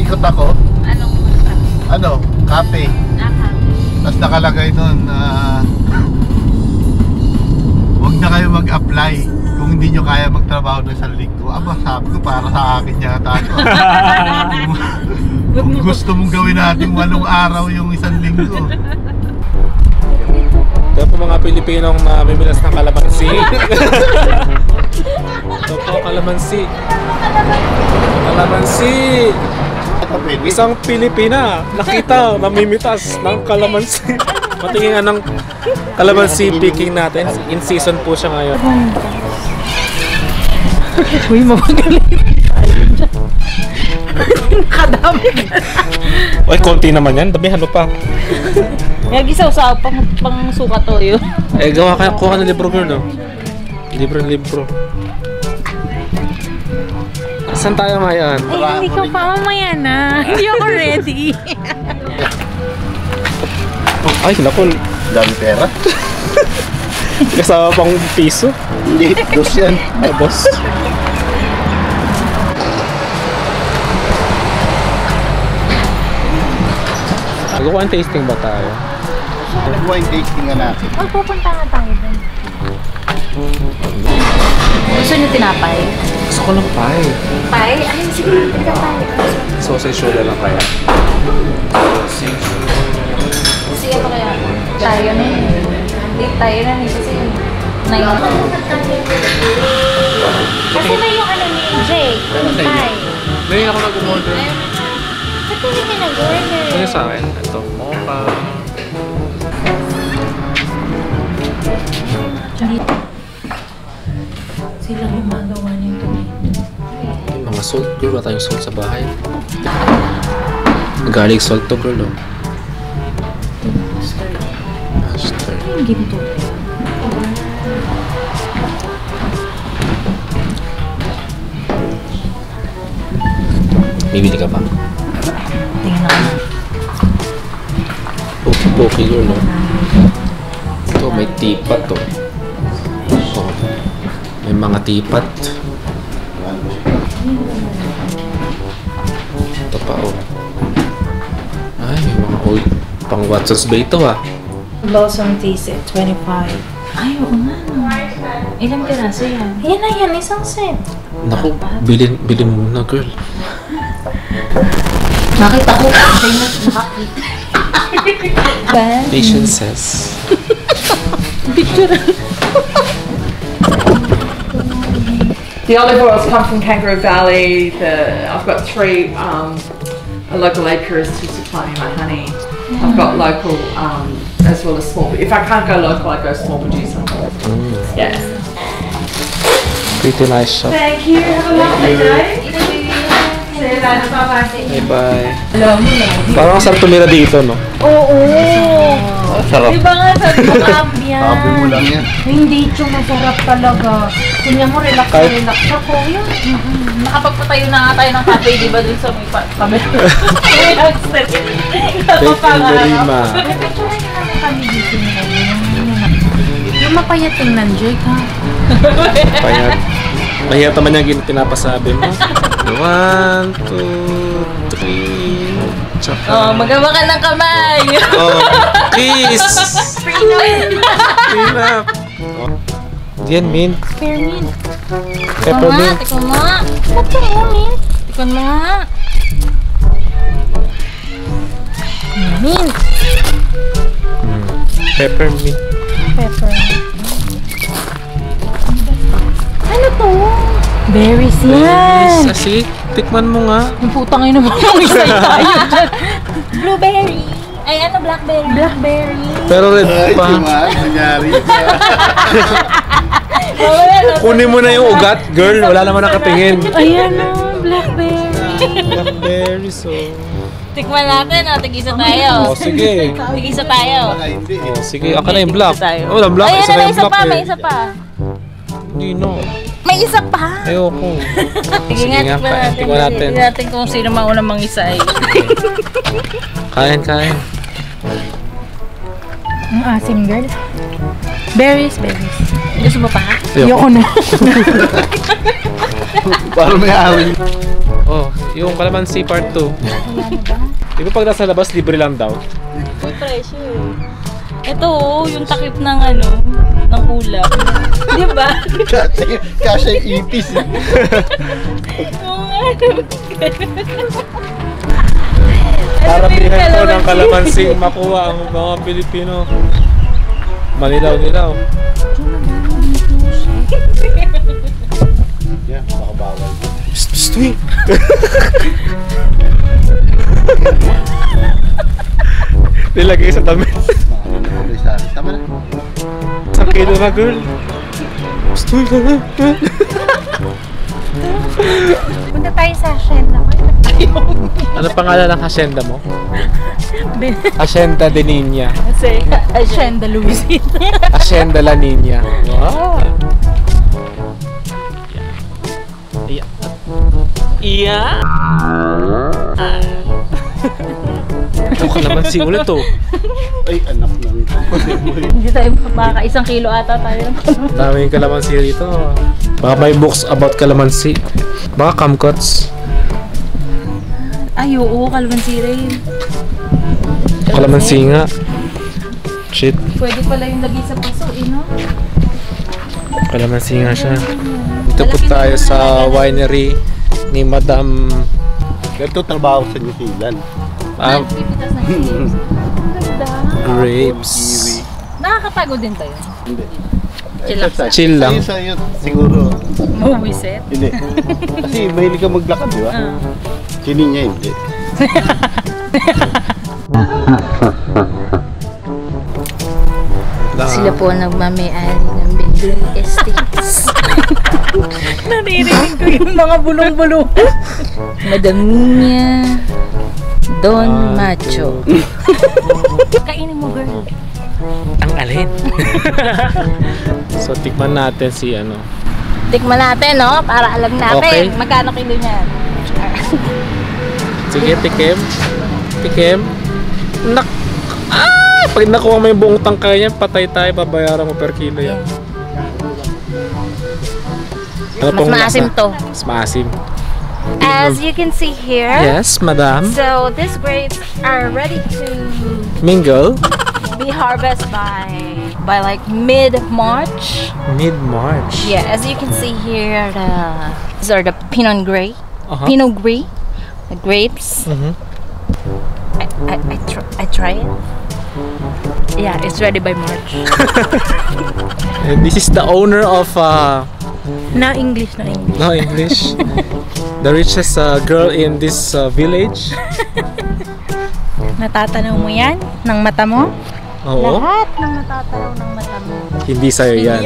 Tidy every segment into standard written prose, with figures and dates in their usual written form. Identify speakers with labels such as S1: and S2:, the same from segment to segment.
S1: ikot ako.
S2: Anong
S1: Ano? Cafe. Tapos nakalagay nun huwag na kayo mag-apply kung hindi nyo kaya magtrabaho ng isang linggo. Aba, sabi ko para sa akin yata ito. Kung gusto mong gawin natin 8 araw yung isang linggo.
S3: Ito po mga Pilipinong namimilas ng kalamansi. Ito po kalamansi. Kalamansi. Isang Pilipina nakita namimitas ng kalamansi. Patingin nga ng kalamansi picking natin. In season po siya ngayon.
S2: Uy, mapagaling. Kadami.
S3: Uy, konti naman yan. Damihan mo pa.
S2: Nag-isaw-saw pang suka to yun.
S3: Eh, gawa ka, kuha ka ng libro, girl, no? Libro. Saan tayo ngayon?
S2: Ay, hindi ka pa, mamaya na. Hindi ako ready.
S3: Ay, naku.
S1: Dami pera.
S3: Kasama pang piso.
S1: Hindi, dos yan.
S3: Ay, boss. Nagkukuha tasting ba tayo?
S1: Nag-wine tasting nga natin.
S2: Magpupunta nga tayo doon. Gusto niyo tinapay?
S3: Gusto ko ng pie.
S2: Pie? Ay, sige, hindi ka tayo.
S3: Sausage roll lang kaya.
S2: Sige pa kaya. Tayo na yun. Hindi tayo na yun kasi 9. Kasi may yung ano ni Jake. Pie.
S3: May ako nag-order.
S2: Ba't hindi ka nag-order?
S3: Ano sa akin? Ito, mocha.
S2: Sila gumagawa nito.
S3: Yung mga salt, girl. Wala tayong salt sa bahay. Garlic salt to, girl, no? Mustard.
S2: Ano yung ginto?
S3: Bibili ka pa?
S2: Tingnan ako.
S3: Poke, girl, no? Ito, may tipat, to. Oh, may mga tipat. Ito pa, oh. Ay, may mga old pang Watson's Bay to, ah.
S2: Balsam tea set, 25. Ay, oo nga, no. Ilang piraso yan? Yan na yan, isang set.
S3: Naku, bilin mo na, girl.
S2: Nakita ko, kasi nakakita.
S3: Patient says.
S2: Picture.
S4: The olive oils come from Kangaroo Valley. I've got 3 local apiarists who supply me my honey. I've got local as well as small. If I can't go local, I go small producer. Yeah.
S3: Pretty nice shop.
S4: Thank you. Have a lovely day. See you later. Bye-bye.
S3: Bye. Parang saan tumira dito, no?
S2: Oo.
S1: Sarap.
S2: Diba nga sabi mo, ambiyan.
S1: Sabi mo lang yan.
S2: Hindi, Chong, masarap talaga. Kunya mo, relax na relax ako. Yun. Nakapagpatayo na nga tayo ng cafe, di ba, dun sa may kami. Relax na rin.
S3: Thank you very much.
S2: Picture na namin kami dito nila. Yung mapayat tingnan, Jake, ha?
S3: Payat. Mahirap naman yung pinapasabi mo. 1, 2, 3. Tsaka.
S2: Oh, magawa ka ng kamay.
S3: Oh, kiss.
S2: Freedom.
S3: Freedom. Oh. Yan, mint.
S2: Spearmint.
S3: Peppermint.
S2: Tikon mo nga. Ba't ka mo, mint? Tikon mo nga. Mint.
S3: Peppermint.
S2: Peppermint. Ano to? Berries yan.
S3: Kasi, tikman mo nga.
S2: Yung putang ina mo. Isa tayo dyan. Blueberry. Ay, ano? Blackberry. Blackberry.
S3: Pero red
S1: Ay,
S3: pa.
S1: di ba? Nangyari.
S3: Kunin mo na yung ugat, girl. Wala naman nakatingin.
S2: Ayan o. Blackberry.
S3: Blackberry, so.
S2: Tikman natin. Tig-isa tayo.
S3: Oh, sige.
S2: Tig-isa tayo.
S1: Ay, hindi.
S3: Oh, sige, ako na yung black.
S2: Tayo.
S3: Oh, walang black.
S2: Ayan
S3: Isa
S2: na,
S3: na yung
S2: isa
S3: black
S2: pa.
S3: eh.
S2: May isa pa.
S3: Hindi, no.
S2: May isa pa.
S3: Ayoko.
S2: Sige nga, tikman natin.
S3: Tikman natin.
S2: Tignan natin kung sino mauna mang isa ay.
S3: Kain.
S2: Ang asim, girl. Berries. Gusto mo pa?
S3: Ayoko
S2: na.
S1: Para may awin.
S3: Oh, yung Calamansi Part 2.
S2: Wala na ba?
S3: Di ba pag nasa labas, libre lang daw?
S2: Full pressure. Ito yung takip ng ng ulap. Di ba?
S1: Kasi ipis.
S3: Karamihan po ng kalamansi makuha ang mga Pilipino. Manilaw-nilaw.
S1: Yeah, baka bawal.
S3: Psst, uy! Nilagay sa damit.
S1: Tama na.
S3: Isang kilo na, girl. Psst, uy!
S2: Punta tayo sa hacienda.
S3: Ano pangalan ng hacienda mo? Hacienda de Niña.
S2: Kasi hacienda Luisita.
S3: Hacienda La Niña. Wow! Iya. Iya. Ang kalamansi ulit to.
S1: Ay, anak ng...
S2: Hindi tayo makaka-1 kilo ata tayo.
S3: Daming kalamansi dito. Baka may books about kalamansi. Baka kamkots.
S2: Ay, oo, kalamansi rin.
S3: Kalamansi nga. Shit.
S2: Pwede pala yung lagi sa paso, no?
S3: Kalamansi nga siya. Dito po tayo sa winery ni Madam
S1: Ganito trabaho sa New Zealand.
S2: Pipitas ng grapes. Ang ganda.
S3: Grapes.
S1: Kiwi.
S2: Nakakapagod din tayo.
S1: Hindi.
S2: Chill lang.
S1: Exercise.
S3: Chill lang.
S1: Sa'yo siguro.
S2: Mawiset.
S1: Hindi. Kasi mahilig ka maglakad, di ba? Sini niya hindi.
S2: Sila po nagmamayari ng Bendoy Estates. Naririnig ko yung mga bulong-bulong. Madam Nina Don Macho. Kainin mo, girl.
S3: Ang alin. So tikman natin si
S2: Tikman natin, no? Para alam natin
S3: Okay.
S2: magkano kilo niyan.
S3: Sige, tikim. Tikim. Pag nakuha mo yung buong tangkay yan, patay tayo, babayaran mo per kilo yan. Ano
S2: Mas
S3: pong
S2: maasim
S3: lasa?
S2: to.
S3: Mas maasim.
S2: As you can see here,
S3: Yes, madam.
S2: so these grapes are ready to
S3: Mingle.
S2: be harvested by like mid-March.
S3: Mid-March.
S2: Yeah, as you can see here, these are the Pinot Gris.
S3: Uh-huh.
S2: Pinot Gris, the grapes.
S3: Mhm.
S2: I try it. Yeah, it's ready by March.
S3: And this is the owner of
S2: No English, no English.
S3: no English. The richest girl in this village.
S2: Natatanaw mo yan ng mata mo?
S3: Oo.
S2: Lahat ng natatanaw ng mata mo.
S3: Hindi sa'yo yan.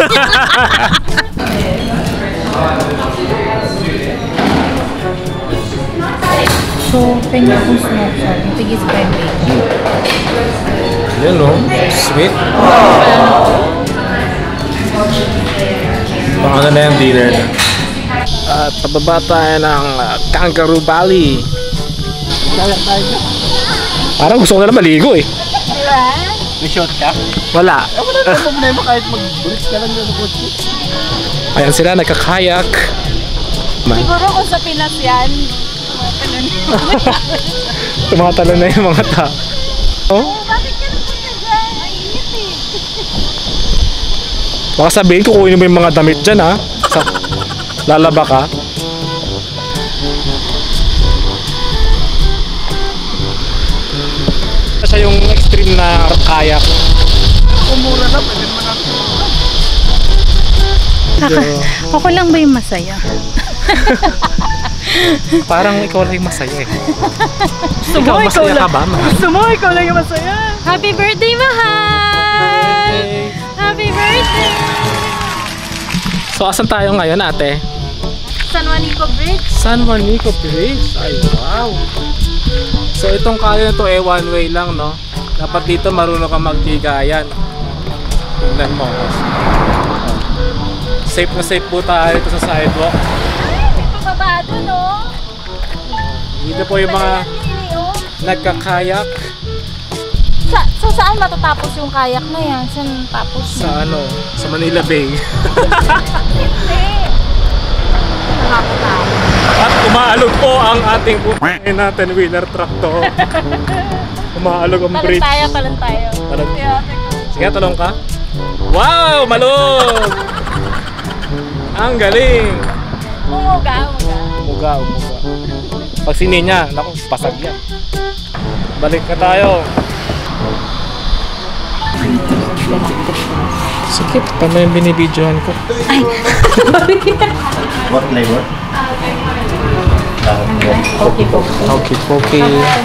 S2: So, pengen akong smoke sa yung tigis pa yung bacon.
S3: Yan no? Sweet. Baka na yung dinner na. At pababa tayo ng Kangaroo Valley. Parang gusto ko na maligo eh.
S2: Diba?
S1: May shot ka?
S3: Wala.
S1: Wala na problema kahit mag-bridge ka lang yung kotse.
S3: Ayan sila, nagkakayak.
S2: Siguro kung sa Pinas yan,
S3: Tumatalo na yung mga tao. Oh?
S2: bakit ka napunta dyan? Ay, init eh.
S3: Baka sabihin ko kunin mo yung mga damit dyan ha. Lalaba ka. Siya yung extreme na kayak.
S1: Umura na, pwede naman natin.
S2: Ako lang ba yung masaya?
S3: Parang ikaw lang yung masaya eh. Ikaw masaya ka ba?
S2: Gusto mo, ikaw lang yung masaya. Happy birthday, mahal! Happy birthday!
S3: So asan tayo ngayon ate?
S2: San Juanico Bridge.
S3: San Juanico Bridge. Ay wow. So itong kaya na to eh one way lang no. Dapat dito marunong ka magtigayan. Tingnan mo. Safe na safe po tayo dito sa sidewalk.
S2: Ay, pababado, no?
S3: Dito po yung mga nagkakayak
S2: Saan matatapos yung kayak na yan? Saan tapos?
S3: sa sa Manila Bay.
S2: Hindi. mga tao.
S3: At umaalog po ang ating putangin natin wheeler truck to. Umaalog ang bridge.
S2: Talan tayo.
S3: Sige, tulong ka. Wow! Malog! Ang galing!
S2: Umuga.
S3: Umuga. Pag sinin niya, naku, pasag yan. Balik na tayo. Sige, paano yung binibidyohan ko?
S1: What flavor?
S3: Okay.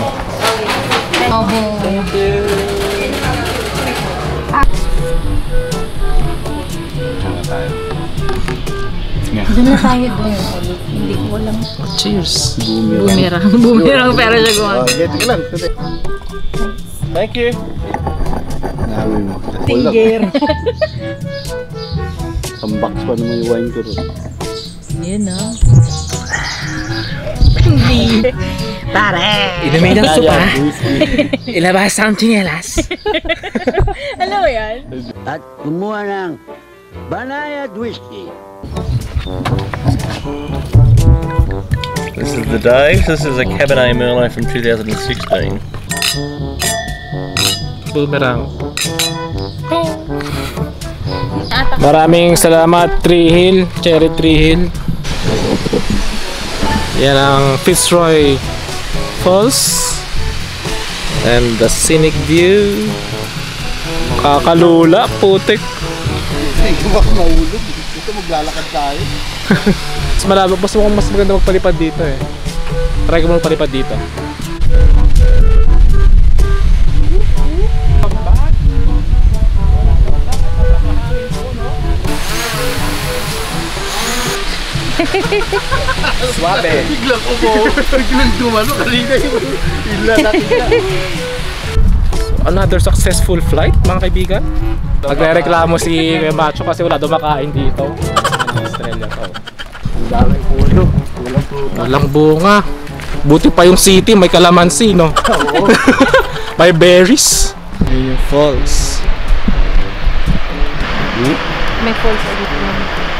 S2: Doon na tayo doon. Hindi ko alam.
S3: Cheers.
S2: Bumirang pero siya gumagawa.
S1: Get ka lang.
S3: Thank you.
S1: Namin mo.
S2: Tinger.
S1: Ang box pa naman yung wine ko rin.
S2: Yun o. Hindi. Pare.
S3: Inumin ang sopa. Ilabas ang chinelas.
S2: Alam mo yan?
S5: At kumuha ng Banayad Whiskey.
S6: This is the Dave's. This is a Cabernet Merlot from 2016.
S3: Boomerang. Maraming salamat Tree Hill, Cherry Tree Hill. Yan ang Fitzroy Falls and the scenic view. Kakalula, putik.
S1: Ay, kumak maulog. Ito maglalakad tayo.
S3: Mas malabo, mas maganda magpalipad dito eh. Try ko magpalipad dito. Swabe.
S1: Biglang dumano. Kanina yung ila natin na.
S3: Another successful flight, mga kaibigan. Nagre-reklamo si Kuya Macho kasi wala dumakain dito. Australia to.
S1: Daming puno.
S3: Walang bunga. Buti pa yung city, may kalamansi, no? May berries. Ayun yung falls.
S2: May falls ulit lang.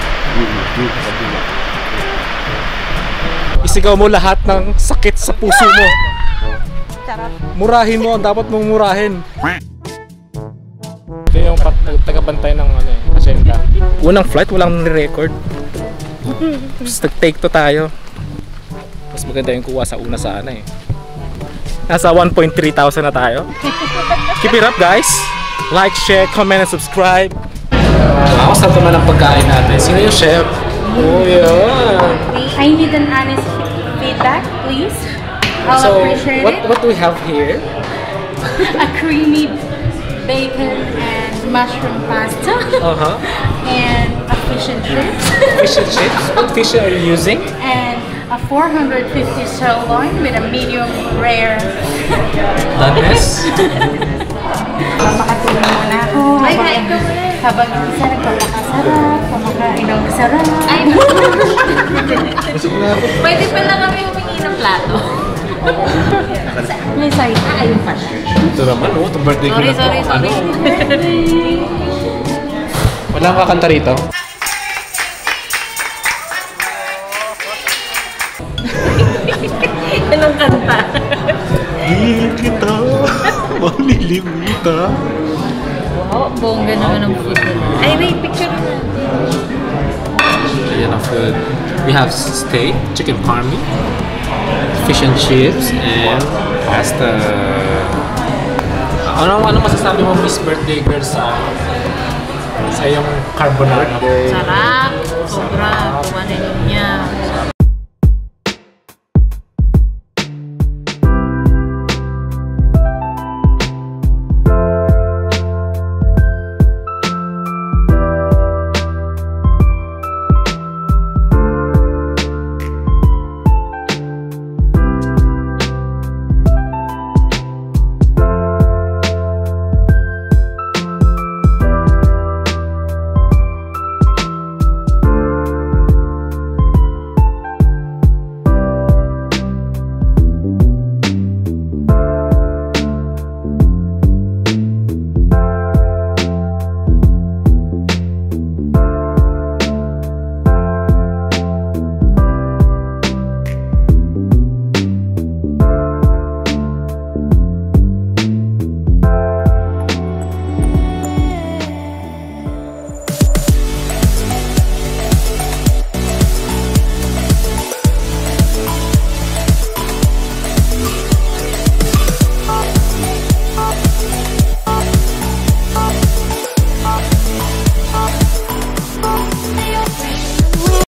S3: Isigaw mo lahat ng sakit sa puso mo.
S2: Charot.
S3: Murahin mo, dapat mong murahin. Ito yung tagabantay ng ano eh, asyenda. Unang flight, walang record. Tapos nag-take to tayo. Mas maganda yung kuha sa una sana eh. Nasa 1.3 thousand na tayo. Keep it up guys. Like, share, comment, and subscribe. Ako sa naman ang pagkain natin. Sino yung chef? Oh yeah.
S7: I need an honest feedback, please. I'll appreciate it.
S3: What do we have here?
S7: A creamy bacon and mushroom pasta. And a fish and chips.
S3: Fish and chips. What fish are you using?
S7: And a 450 sirloin with a medium rare.
S3: Danes.
S7: Makatulong muna ako. Habang isa nagpapakasarap, kumakain ng masarap.
S2: Pwede pala kami humingi ng plato.
S7: May side. Ayun pa siya.
S3: Ito naman, oh, itong birthday ko na to.
S2: Sorry.
S3: Ano? Walang kakanta rito.
S2: Anong kanta?
S3: Di kita malilimutan.
S2: Oh, bongga naman ang food nila. Ay, wait, picture na natin.
S3: Ayan ang food. We have steak, chicken parmy, fish and chips, and pasta. Ano masasabi mo, Miss Birthday Girl, sa iyong carbonara?
S2: Sarap. Sobra. Kumanin niya.